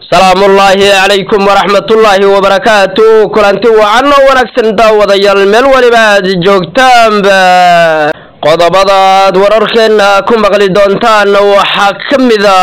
السلام الله عليكم ورحمة الله وبركاته. كلانتي وعنو ونكسن داوضا يالميل ولباد جوكتان qodobada wararkeena ku maqli doontaan waxa kamida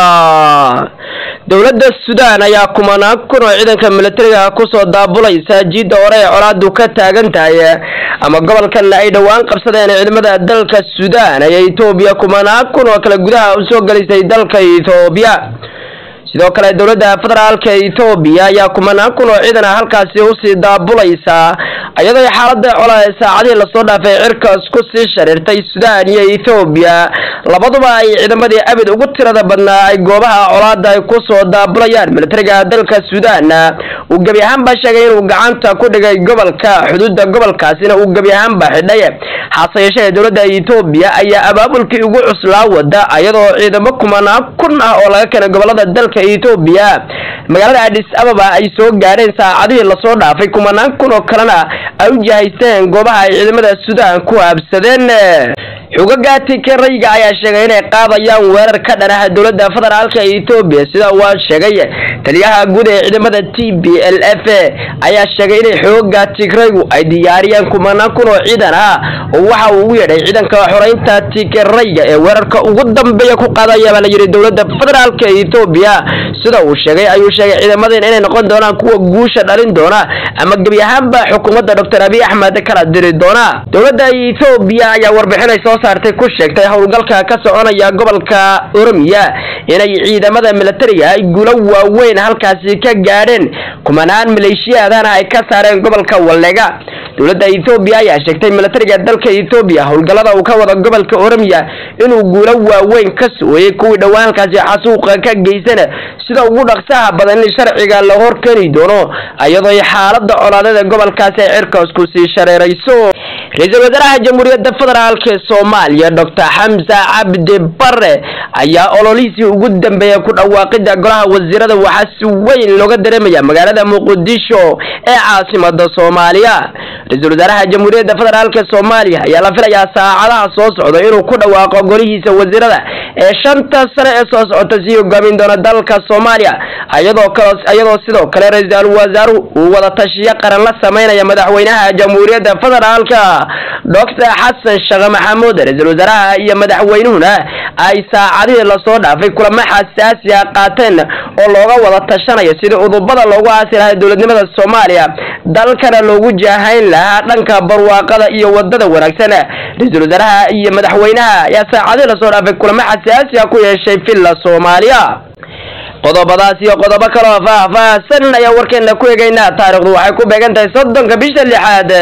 dawladda Suudaan ayaa kumanaan kun oo ciidanka militariga ku soo daabulaysa jiida hore ee colaadu ka taagan tahay ama gobolkan ay dhawaan qabsadeen ciidamada dalka Suudaan ay Itoobiya kumanaan kun oo kala gudaha u soo galisay dalka Itoobiya sidoo kale dawladda federaalka Itoobiya ayaa kumanaan kun oo ciidan halkaasi u sii daabulaysa ayadoo xaaladda colaadda saacadii la soo dhaafay cirkaas ku sii shareertay Suudaan iyo Itoobiya labaduba ay ciidamadii abid ugu tirada badnaa ay goobaha colaadda ay ku soo daabulayaan militariga dalka Suudaan uu gabi ahaan ba sheegay inuu gacanta ku dhigay gobolka xuduudda gobolkaasina uu gabi ahaan ba xidhay xasayeeshada dawladda Itoobiya ayaa abaabulkii ugu cuslaa wada ayadoo ciidamo kumanaan kun ah oo laga keenay gobolada dalka Itoobiya magaalada Addis Ababa ay soo gaareen saacadii la soo dhaafay kumanaan kun oo kalena ay u jahaysteen goobaha ay ciidamada Suudaan ku habsadeen xogagaati Tigreega ayaa sheegay inay qaadayaan weerar ka dhanaha dawladda federaalka Itoobiya sida uu sheegay taliyaha guud ee ciidamada TPLF ayaa sheegay in xogagaati Tigreegu ay diyaariyeen kumanaan kun oo ciidan ah oo waxa uu yeedhay ciidanka xoreynta Tigreega ee weerarka ugu dambeeya ku qaadaya la yiri dawladda federaalka Itoobiya sida uu sheegay ayuu sheegay ciidamadan inay noqon doonaan kuwa guusha dhalin doona ama gabi ahaanba xukuumadda Dr. Abiy Ahmed kala diri doona dawladda Itoobiya ayaa warbixinay soo saartay ku sheegtay howlgalka ka soconaya gobolka Oromiya inay ciidamada militariga ay guulo waaweyn halkaasi ka gaadheen kumanaan maleeshiyadana ay ka saareen gobolka Wallega dawladda Itoobiya ayaa sheegtay militariga dalka Itoobiya howlgalada uu ka wada gobolka Oromiya inuu guulo waaweyn ka sooyay kuwii dhawaan halkaasi xasuuqa ka geysan sida ugu dhaqsaha badan in sharciga la horkeeni doono ayadoo xaaladda colaadada gobolkaasi cirkaas ku sii shareerayso ra'iisul wasaaraha jamhuuriyadda federaalka Soomaaliya Dr. Xamza Cabdi Barre ayaa ololihiisii ugu dambeeyay ku dhawaaqida golaha wasiirada waxa si weyn looga dareemaya magaalada Muqdisho ee caasimadda Soomaaliya ra'iisul wasaaraha jamhuuriyadda federaalka Soomaaliya ayaa la filayaa saacadaha soo socda inuu ku dhawaaqo golihiisa wasiirada ee 5 sano ee soo socota si uu gaamin doono dalka Soomaaliya ayadoo sidoo kale ra'iisul wasaaruhu uu wada tashiyo qaran la sameeynaya madaxweynaha jamhuuriyadda federaalka Dr. Xasan Sheekh Maxamuud ra'iisul wasaaraha iyo madaxweynuhuna ay saacadii la soo dhaafay kulamo xasaasi ah qaateen oo looga wada tashanayo sidii udubada loogu aasi lahaa dawladnimada Soomaaliya dalkana loogu jaahayn lahaa dhanka barwaaqada iyo wadada wanaagsan ra'iisul wasaaraha iyo madaxweynaha ayaa saacadii la soo dhaafay kulamo xasaasi ah ku yeeshay filla Soomaaliya qodobadaas iyo qodobo kale oo faahfaahsan ayaa warkeena ku eegaynaa taariikhdu waxay ku beegantahay 3 bisha 6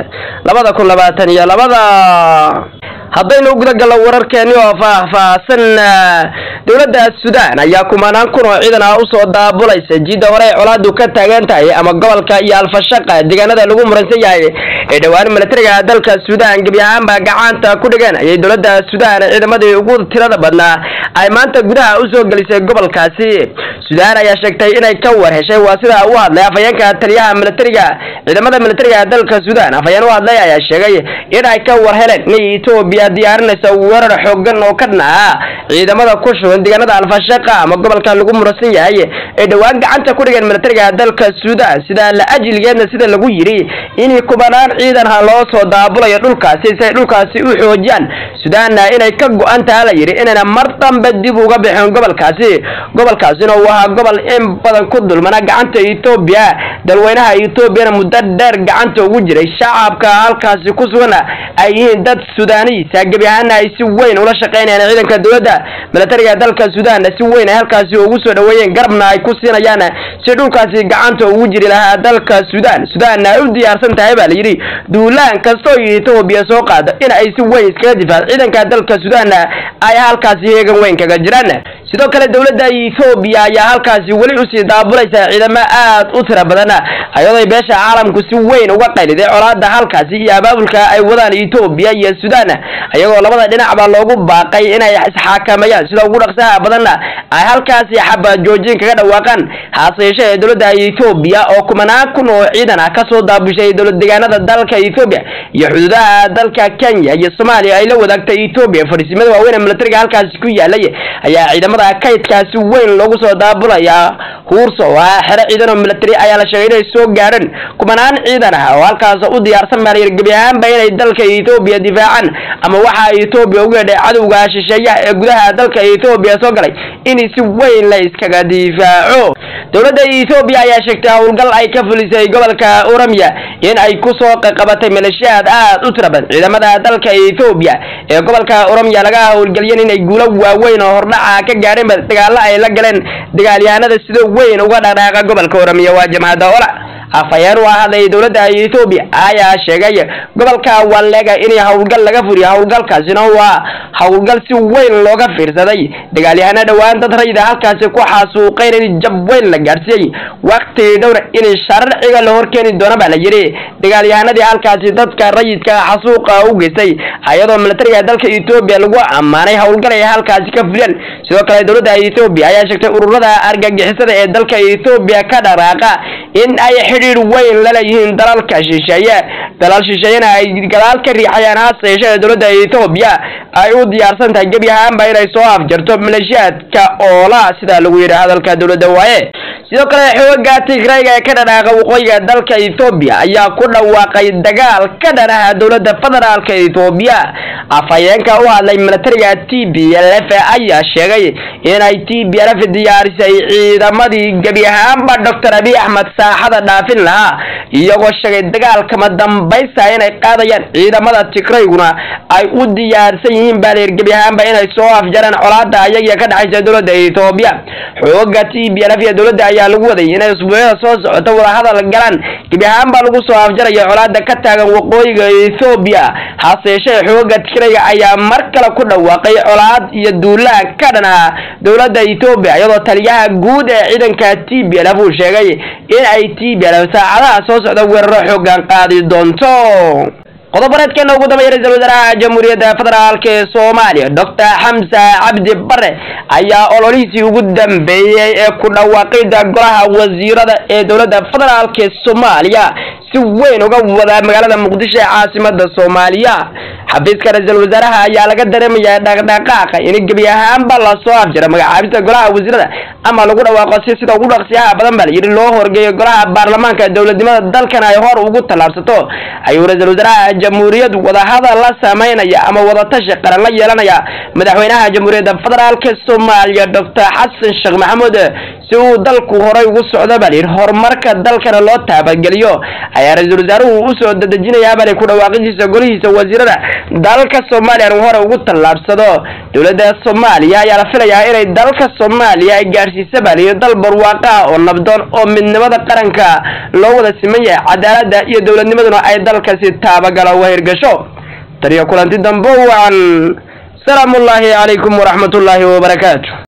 2022 haddaynu guda galno wararkeeni oo faahfaahsan dawladda Suudaan ayaa kumanaan kun oo ciidan ah u soo daabulaysa jiida hore colaadu ka taagan tahay ama gobolka iyo alfashaqa deegaanada lagu muransan yahay ee dhawaan militariga dalka Suudaan gabi ahaan ba gacanta ku dhigan ay dawladda Suudaan ciidamadii ugu tirada badnaa ay maanta gudaha u soo galisay gobolkaasi Suudaan ayaa sheegtay inay ka war heshay waa sida uu hadlay afayeenka taliyaha militariga ciidamada militariga dalka Suudaan afayeen u hadlay ayaa sheegay in ay ka war heleen in Itoobiya diyaarinaysa weerar xooggan oo ka dhanaa ciidamada ku shuban deegaanada alfashaqa ama gobolka lagu muransan yahay ee dhawaan gacanta ku dhigan militariga dalka Suudaan sida la ajligeedna sida lagu yiri in kubanaan ciidan loo soo daabulayo dhulkaasi si dhulkaasi u xoojiyaan Suudaan inay ka go'an tahay la yiri inayna mar dambe dib uga bixin gobolkaasina waa gobol in badan ku dulmana gacanta Itoobiya dalweynaha Itoobiya muddo dheer gacanta ugu jiray shacabka halkaasi ku sugan ay yihiin dad Suudaaniis gabi ahaan ay si weyn ula shaqeynayaan ciidanka dawladda militariga dalka Suudaan si weyn halkaasi ugu soo dhaweeyeen garabna ay ku siinayaan si dhulkaasi gacanta ugu jiri lahaa dalka Suudaan ay u diyaarsan tahay baa la yiri duulaan kasto Itoobiya soo qaada in ay si weyn iska difaac ciidanka dalka Suudaan ay halkaasi heegan weyn kaga jiraan sidoo kale dawladda Itoobiya ayaa halkaasi wali u sii daabulaysa ciidamo aad u tira badan ayadoo beesha caalamku si weyn uga qayliday colaadda halkaasi iyo abaabulka ay wadaan Itoobiya iyo Suudaan ayagoo labada dhinac ba loogu baaqay inay isxakamayaan sida ugu dhaqsaha badan ay halkaasi xabad joojin kaga dhawaaqan haasayeeshada dawladda Itoobiya oo kumanaan kun oo ciidan ah ka soo daabushay dawlad deegaanada dalka Itoobiya iyo xuduudaha dalka Kenya iyo Soomaaliya ay la wadaagtay Itoobiya fariisimada waaweyn militariga halkaasi ku yaalay ayaa ciidamada ciidamada kaydkaasi weyn loogu soo daabulaya huurso waa xero ciidan oo military ayaa la sheegay inay soo gaareen kumanaan ciidan ah oo halkaas u diyaarsan maalir gabi ahaanba inay dalka Ethiopia difaacan ama waxa Ethiopia uga dhacay cadawga shisheeyaha ee gudaha dalka Ethiopia soo galay in si weyn la iskaga difaaco dawladda Ethiopia ayaa sheegtay howlgal ay ka fulisay gobolka Oromia in ay ku soo qabatay maleeshiyad aad u tiraban ciidamada dalka Ethiopia ee gobolka Oromia laga howlgaliyeen inay guulo waaweyn oo hordhaca ka gaareen dagaal ay la galeen dagaalyahanada sida weyn uga dhaqaaqa gobolka Oromia waa jamaacada ola afayeen waa haday dawladda Ethiopia ayaa sheegay gobolka Walega in howlgal laga furiyo howlgalkaasina waa howlgal si weyn looga fiirsaday dagaalyahanada dhawaan dad rayida halkaas ku xasuuqeen in jab weyn la gaarsiiyay waqti dhowr in sharciga la horkeeni doono baa la yiri dagaalyahanadii halkaas dadka rayidka xasuuqa u geystay ayadoo militariga dalka Ethiopia lagu amaanay howlgal ay halkaas ka fuliyeen sidoo kale dawladda Ethiopia ayaa sheegtay ururada argagixisada ee dalka Ethiopia ka dhaqaaqa in ay xiriir weyn la leeyihiin dalalka shisheeye dalal shisheeyana ay gadaal ka riixayaan haaseeshada dawladda Ethiopia ay u diyaarsan tahay gabi ahaanba inay soo afjarto maleeshiyadka oola sida lagu yiri hadalka dawladda waaye sidoo kale xoogga Tigray ee ka dhaqaaqa waqooyiga dalka Ethiopia ayaa ku dhawaaqay dagaal ka dhanaha dawladda federaalka Ethiopia afayeenka u hadlay militariga TPLF ayaa sheegay in ay TPLF diyaarisay ciidamadii gabi ahaanba Dr. Abiy Ahmed saaxada dhaafin lahaa iyagoo sheegay dagaalka ma dambaysa inay qaadayaan ciidamada Tigrayguna ay u diyaarsan yihiin baleer gabi ahaanba inay soo afjaraan colaadda ayaga ka dhaxaysa dawladda Ethiopia xoogga TPLF iyo dawladda ayaa lagu waday inay usbuucyada soo socota wada hadal galaan gabi ahaanba lagu soo afjarayo colaadda ka taagan waqooyiga Ethiopia haaseeshee xoogga Tigrayga ayaa mar kale ku dhawaaqay colaad iyo duulaan ka dhanaha dawladda Ethiopia iyadoo taliyaha guud ee ciidanka TPLF uu sheegay in ay TPLF saacadaha soo socda weeraro xoogan qaadi doonto qodobareedkeena ugu dambeeyay ra'iisul wasaaraha jamhuuriyadda federaalka ee Soomaaliya Dr. Xamza Cabdi Barre ayaa ololihiisii ugu dambeeyay ee ku dhawaaqida golaha wasiirada ee dawladda federaalka ee Soomaaliya si weyn uga wada magaalada Muqdisho ee caasimadda Soomaaliya xafiiska ra'iisul wasaaraha ayaa laga dareemayaa dhaqdhaqaaqa in gabi ahaanba la soo afjaro magacaabista golaha wasiirada ama lagu dhawaaqo sida ugu dhaqsiyaha badan bal yiri loo horgeeyo golaha baarlamaanka dawladnimada dalkan ay hor ugu talaabsato ayuu ra'iisul wasaaraha jamhuuriyadda wada hadal la sameynaya ama wada tashi qaran la yeelanaya madaxweynaha jamhuuriyadda federaalka Soomaaliya Dr. Xasan Sheekh Maxamuud si uu dalku horay ugu socdo bal horumarka dalkana loo taabageliyo ayaa ra'iisul wasaaruhu u soo dadajinaya bal ku dhawaaqidiisa golihiisa wasiirada dalka Soomaaliya uu hore ugu talaabsado dawladda Soomaaliya ayaa la filayaa inay dalka Soomaaliya ay gaarsiiso bal dal barwaaqo oo nabdoon oo midnimada qaranka loo wada simeeyay cadaaladda iyo dawladnimaduna ay dalka si taabagala weergasho tariyo kulanti dambo waan salaamu alaykum wa rahmatullahi wa barakatuh.